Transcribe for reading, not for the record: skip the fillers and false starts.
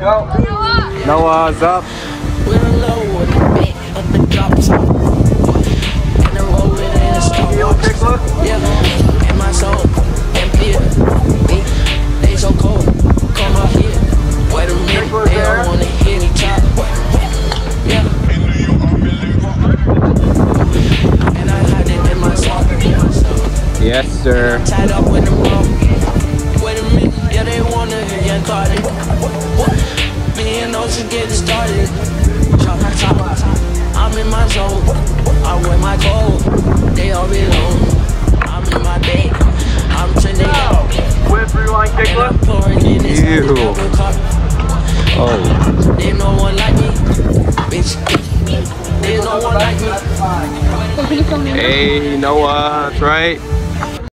Go. Noah's up. And my soul empty. They so cold. Come up here. Wait a minute. They don't wanna hear me talk. Yeah. And I had it in my soul. Yes, sir. Tied up with them wrong. Wait a minute. Yeah, they wanna hear you caught it. Me and those just getting started. Shot my top. I'm in my zone. I wear my coat. They all belong. I'm in my day. I'm trending out. With rewind kickflip. Ew. Oh. There's no one like me. Bitch. There's no one like me. Hey, Noah. That's right.